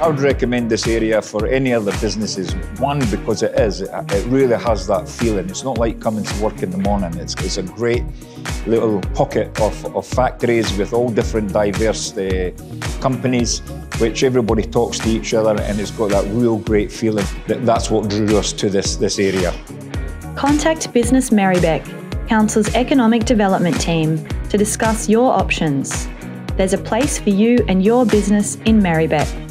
I would recommend this area for any other businesses. One, because it really has that feeling. It's not like coming to work in the morning. It's a great little pocket of factories with all different diverse companies, which everybody talks to each other, and it's got that real great feeling. That's what drew us to this area. Contact Business Merri-bek, Council's Economic Development team, to discuss your options. There's a place for you and your business in Merri-bek.